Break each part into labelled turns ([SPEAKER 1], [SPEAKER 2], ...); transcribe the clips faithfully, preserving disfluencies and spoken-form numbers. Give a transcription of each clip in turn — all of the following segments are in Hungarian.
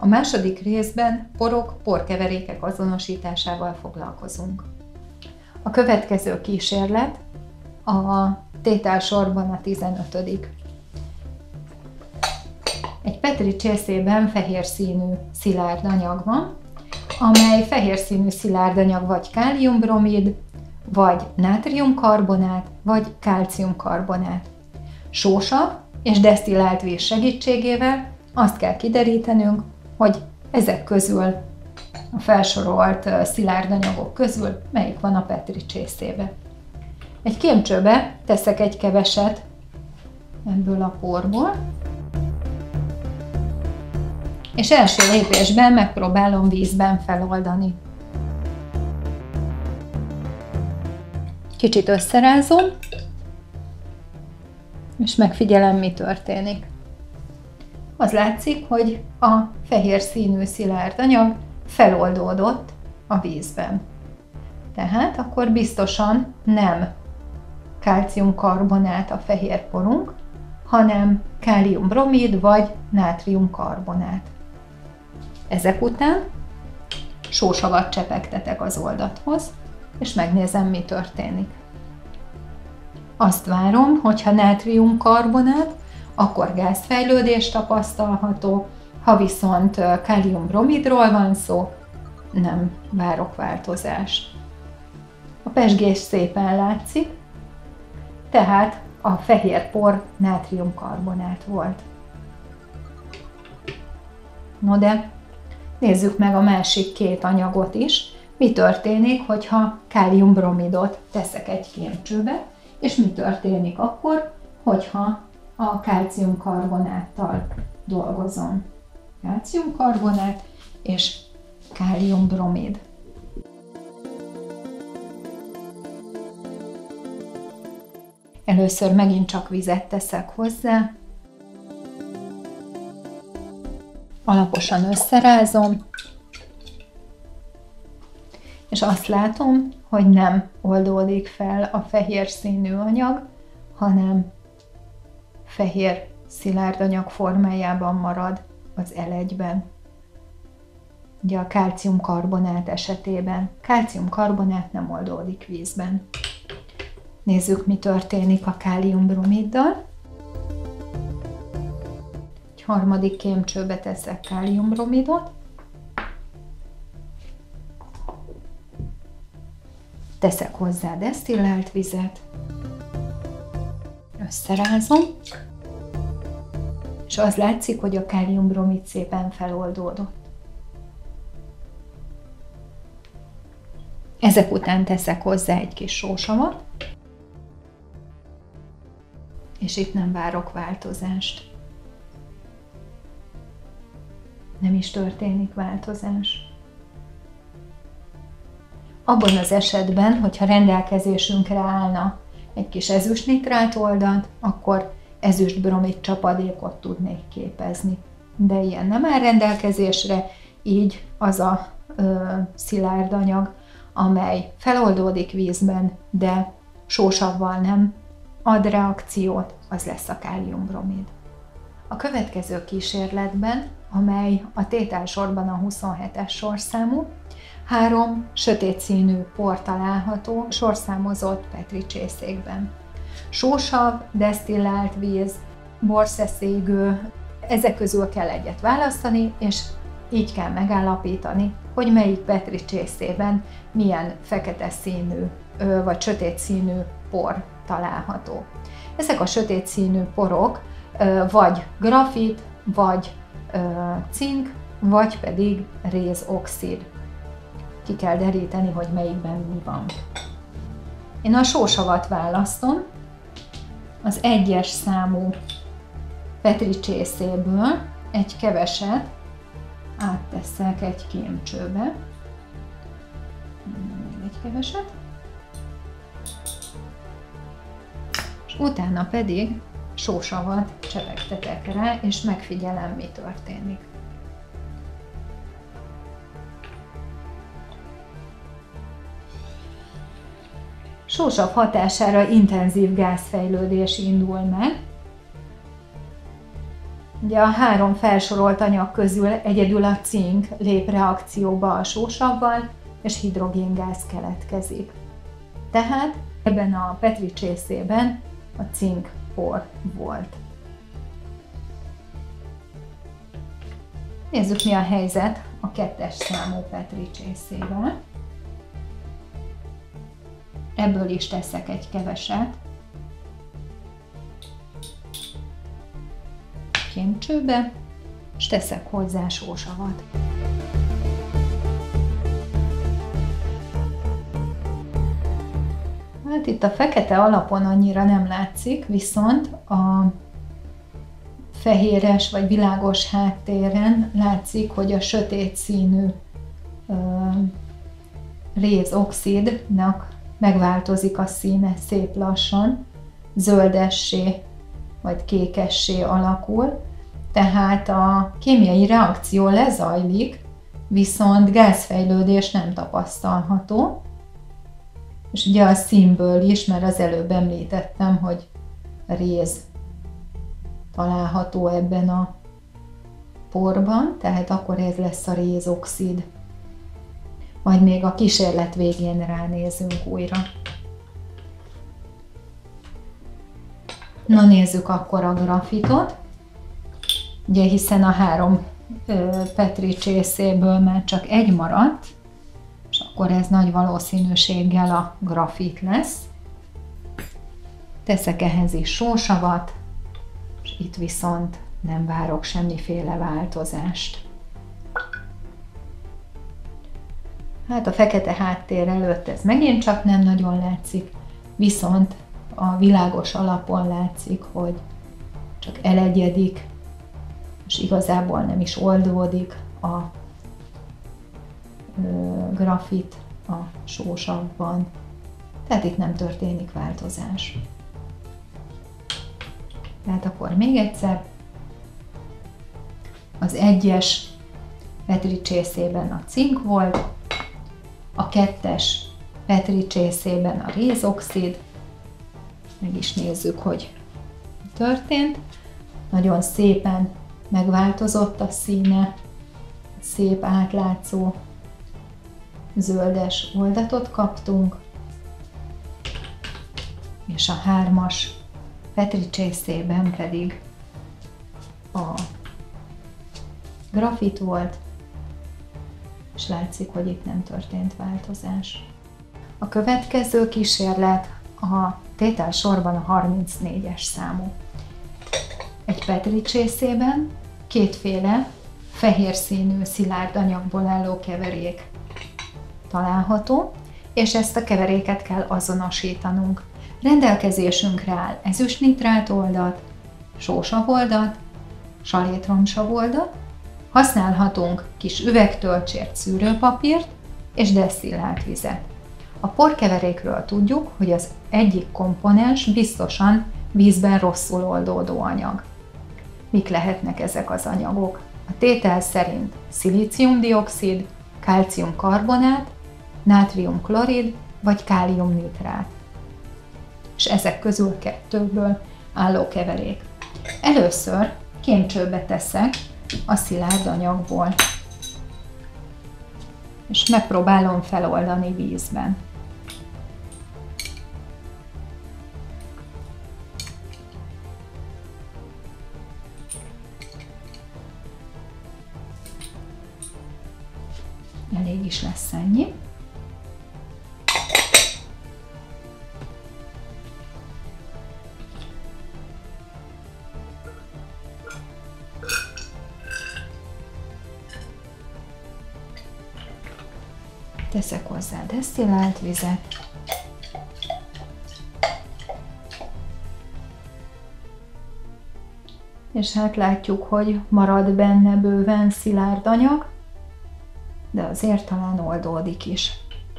[SPEAKER 1] A második részben porok, porkeverékek azonosításával foglalkozunk. A következő kísérlet a tételsorban a tizenötödik. Egy petri csészében fehér színű szilárd anyag van, amely fehér színű szilárd anyag vagy káliumbromid, vagy nátriumkarbonát, vagy kálciumkarbonát. Sósav és desztillált víz segítségével azt kell kiderítenünk, hogy ezek közül, a felsorolt szilárd anyagok közül melyik van a petri csészébe. Egy kémcsőbe teszek egy keveset ebből a porból, és első lépésben megpróbálom vízben feloldani. Kicsit összerázom, és megfigyelem, mi történik. Az látszik, hogy a fehér színű szilárd anyag feloldódott a vízben. Tehát akkor biztosan nem kálciumkarbonát a fehér porunk, hanem káliumbromid vagy nátriumkarbonát. Ezek után sósavat csepegtetek az oldathoz, és megnézem, mi történik. Azt várom, hogyha nátriumkarbonát, akkor gázfejlődés tapasztalható, ha viszont káliumbromidról van szó, nem várok változást. A pezsgés szépen látszik, tehát a fehér por nátriumkarbonát volt. No de nézzük meg a másik két anyagot is. Mi történik, hogyha káliumbromidot teszek egy kémcsőbe, és mi történik akkor, hogyha a kálciumkarbonáttal dolgozom. Kálciumkarbonát és káliumbromid. Először megint csak vizet teszek hozzá, alaposan összerázom, és azt látom, hogy nem oldódik fel a fehér színű anyag, hanem fehér szilárd anyag formájában marad az elegyben. Ugye a kálciumkarbonát esetében. Kálciumkarbonát nem oldódik vízben. Nézzük, mi történik a káliumbromiddal. Egy harmadik kémcsőbe teszek káliumbromidot. Teszek hozzá desztillált vizet. Összerázom. És az látszik, hogy a káliumbromid szépen feloldódott. Ezek után teszek hozzá egy kis sósavat, és itt nem várok változást. Nem is történik változás. Abban az esetben, hogyha rendelkezésünkre állna egy kis ezüstnitrát oldat, akkor ezüstbromid csapadékot tudnék képezni. De ilyen nem áll rendelkezésre, így az a ö, szilárd anyag, amely feloldódik vízben, de sósavval nem ad reakciót, az lesz a káliumbromid. A következő kísérletben, amely a tételsorban a huszonhetes sorszámú, három sötét színű por található sorszámozott petri csészékben. Sósav, desztillált víz, borszeszégő, ezek közül kell egyet választani, és így kell megállapítani, hogy melyik petri csészében milyen fekete színű vagy sötét színű por található. Ezek a sötét színű porok vagy grafit, vagy cink, vagy pedig rézoxid. Ki kell deríteni, hogy melyikben mi van. Én a sósavat választom, az egyes számú petri csészéből egy keveset átteszek egy kémcsőbe. Még egy keveset. És utána pedig sósavat csepegtetek rá, és megfigyelem, mi történik. Sósav hatására intenzív gázfejlődés indul meg, Ugye a három felsorolt anyag közül egyedül a cink lép reakcióba a sósavval, és hidrogéngáz keletkezik. Tehát ebben a Petri csészében a cink por volt. Nézzük, mi a helyzet a kettes számú Petri csészével. Ebből is teszek egy keveset kémcsőbe, és teszek hozzá sósavat. Hát itt a fekete alapon annyira nem látszik, viszont a fehéres vagy világos háttéren látszik, hogy a sötét színű ö, rézoxidnak megváltozik a színe szép lassan, zöldessé vagy kékessé alakul, tehát a kémiai reakció lezajlik, viszont gázfejlődés nem tapasztalható. És ugye a színből is, mert az előbb említettem, hogy réz található ebben a porban, tehát akkor ez lesz a rézoxid. Majd még a kísérlet végén ránézünk újra. Na nézzük akkor a grafitot. Ugye hiszen a három Petri csészéből már csak egy maradt, és akkor ez nagy valószínűséggel a grafit lesz. Teszek ehhez is sósavat, és itt viszont nem várok semmiféle változást. Hát a fekete háttér előtt ez megint csak nem nagyon látszik, viszont a világos alapon látszik, hogy csak elegyedik, és igazából nem is oldódik a grafit a sósavban. Tehát itt nem történik változás. Tehát akkor még egyszer. Az egyes Petri csészében a cink volt, a kettes Petri csészében a rézoxid. Meg is nézzük, hogy történt. Nagyon szépen megváltozott a színe, szép átlátszó zöldes oldatot kaptunk, és a hármas Petri csészében pedig a grafit volt, és látszik, hogy itt nem történt változás. A következő kísérlet a tételsorban a harmincnégyes számú. Egy Petri csészében kétféle fehér színű szilárd anyagból álló keverék található, és ezt a keveréket kell azonosítanunk. Rendelkezésünkre áll ezüstnitrát oldat, sósavoldat, salétromsavoldat, használhatunk kis üvegtölcsért szűrőpapírt és desztillált vizet. A porkeverékről tudjuk, hogy az egyik komponens biztosan vízben rosszul oldódó anyag. Mik lehetnek ezek az anyagok? A tétel szerint szilícium-dioxid, kálcium-karbonát, nátrium-klorid vagy kálium-nitrát. És ezek közül kettőből álló keverék. Először kémcsőbe teszek a szilárd anyagból, és megpróbálom feloldani vízben. Elég is lesz ennyi. Teszek hozzá desztillált vizet. És hát látjuk, hogy marad benne bőven szilárd anyag, de azért talán oldódik is.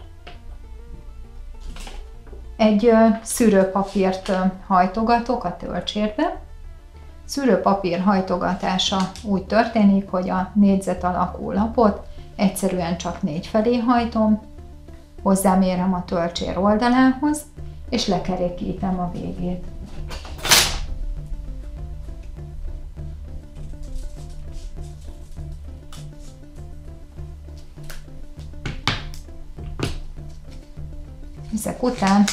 [SPEAKER 1] Egy szűrőpapírt hajtogatok a töltsérbe. Szűrőpapír hajtogatása úgy történik, hogy a négyzet alakú lapot egyszerűen csak négy felé hajtom, hozzámérem a tölcsér oldalához, és lekerekítem a végét. Ezek után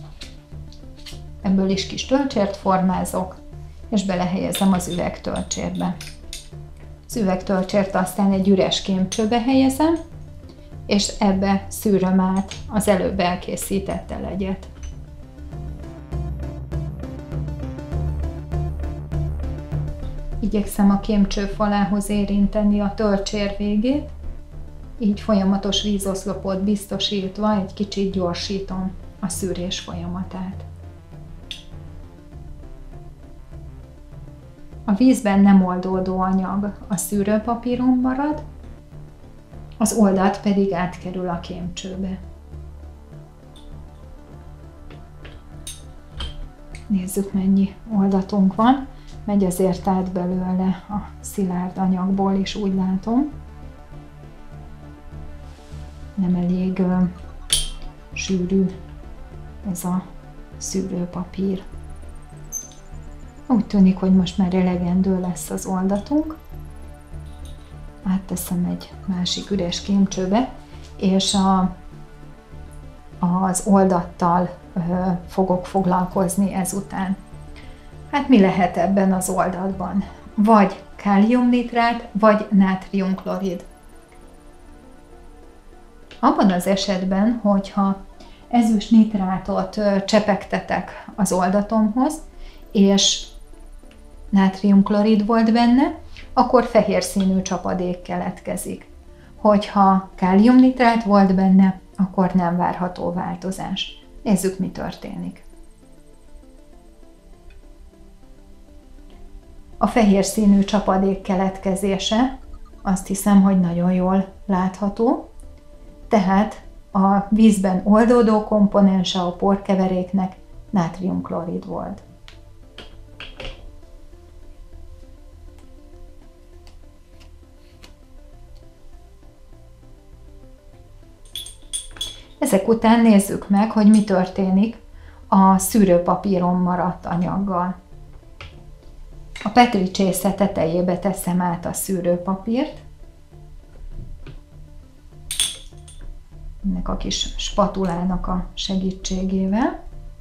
[SPEAKER 1] ebből is kis tölcsért formázok, és belehelyezem az üvegtölcsérbe. Az üvegtölcsért aztán egy üres kémcsőbe helyezem, és ebbe szűröm át az előbb elkészített elegyet. Igyekszem a kémcső falához érinteni a tölcsér végét, így folyamatos vízoszlopot biztosítva egy kicsit gyorsítom a szűrés folyamatát. A vízben nem oldódó anyag a szűrőpapíron marad, az oldalt pedig átkerül a kémcsőbe. Nézzük, mennyi oldatunk van. Megy azért át belőle a szilárd anyagból is, úgy látom. Nem elég ö, sűrű ez a szűrőpapír. Úgy tűnik, hogy most már elegendő lesz az oldatunk. Átteszem egy másik üres kémcsőbe, és a, az oldattal ö, fogok foglalkozni ezután. Hát mi lehet ebben az oldatban? Vagy káliumnitrát, vagy nátriumklorid. Abban az esetben, hogyha ezüstnitrátot csepegtetek az oldatomhoz, és nátriumklorid volt benne, akkor fehér színű csapadék keletkezik. Hogyha káliumnitrát volt benne, akkor nem várható változás. Nézzük, mi történik. A fehér színű csapadék keletkezése azt hiszem, hogy nagyon jól látható, tehát a vízben oldódó komponense a porkeveréknek nátriumklorid volt. Ezek után nézzük meg, hogy mi történik a szűrőpapíron maradt anyaggal. A petri csésze tetejébe teszem át a szűrőpapírt. Ennek a kis spatulának a segítségével.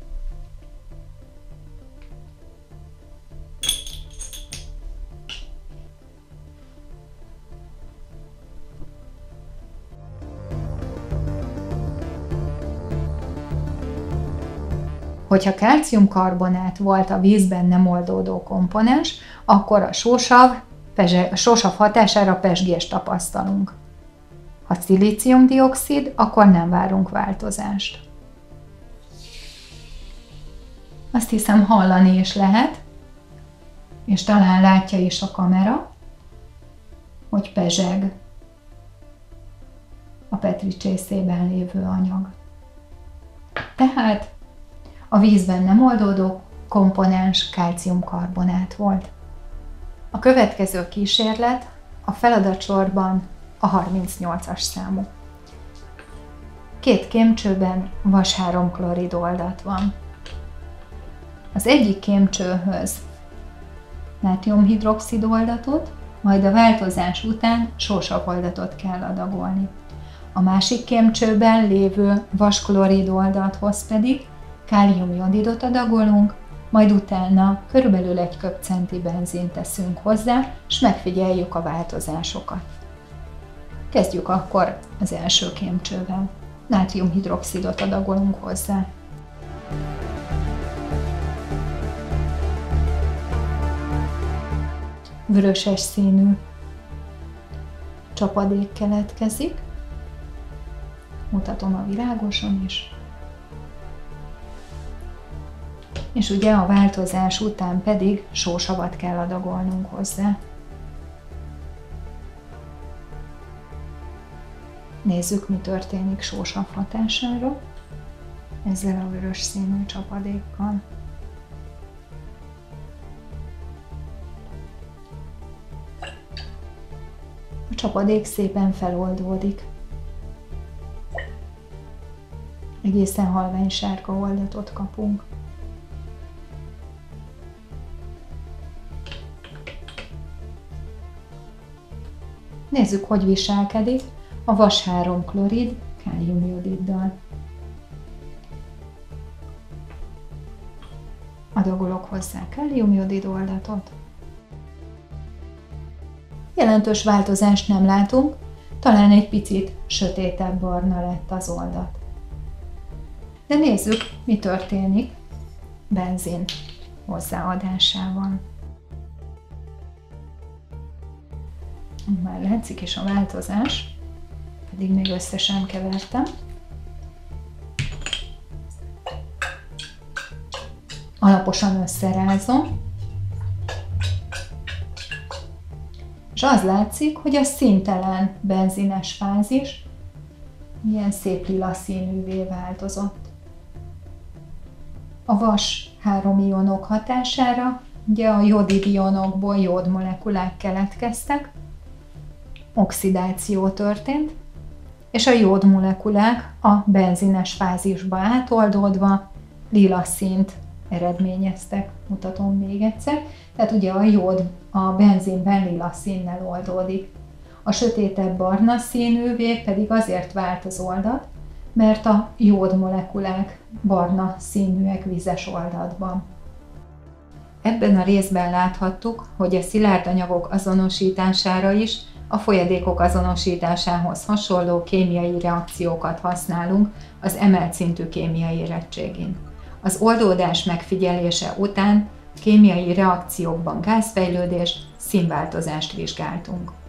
[SPEAKER 1] Hogyha kalciumkarbonát volt a vízben nem oldódó komponens, akkor a sósav, a sósav hatására pezsgést tapasztalunk. Ha szilíciumdioxid, akkor nem várunk változást. Azt hiszem, hallani is lehet, és talán látja is a kamera, hogy pezseg a petri csészében lévő anyag. Tehát a vízben nem oldódó komponens kalciumkarbonát volt. A következő kísérlet a feladatsorban a harmincnyolcas számú. Két kémcsőben vas három klorid oldat van. Az egyik kémcsőhöz nátriumhidroxid oldatot, majd a változás után sósav oldatot kell adagolni. A másik kémcsőben lévő vasklorid oldathoz pedig káliumjodidot adagolunk, majd utána körülbelül egy köbcenti benzint teszünk hozzá, és megfigyeljük a változásokat. Kezdjük akkor az első kémcsővel. Nátriumhidroxidot adagolunk hozzá. Vöröses színű csapadék keletkezik. Mutatom a világoson is. És ugye a változás után pedig sósavat kell adagolnunk hozzá. Nézzük, mi történik sósav hatására ezzel a vörös színű csapadékkal. A csapadék szépen feloldódik. Egészen halvány sárga oldatot kapunk. Nézzük, hogy viselkedik a vas három klorid káliumjodiddal. adagolok hozzá káliumjodid oldatot. Jelentős változást nem látunk, talán egy picit sötétebb barna lett az oldat. De nézzük, mi történik benzin hozzáadásával. Már látszik is a változás, pedig még össze sem kevertem. Alaposan összerázom, és az látszik, hogy a színtelen benzines fázis ilyen szép lila színűvé változott. A vas három ionok hatására ugye a jodid ionokból jódmolekulák keletkeztek, oxidáció történt, és a jódmolekulák a benzines fázisba átoldódva lila színt eredményeztek. Mutatom még egyszer. Tehát ugye a jód a benzinben lila színnel oldódik. A sötétebb barna színűvé pedig azért vált az oldat, mert a jódmolekulák barna színűek vizes oldatban. Ebben a részben láthattuk, hogy a szilárd anyagok azonosítására is a folyadékok azonosításához hasonló kémiai reakciókat használunk az emelt szintű kémiai érettségén. Az oldódás megfigyelése után kémiai reakciókban gázfejlődést, színváltozást vizsgáltunk.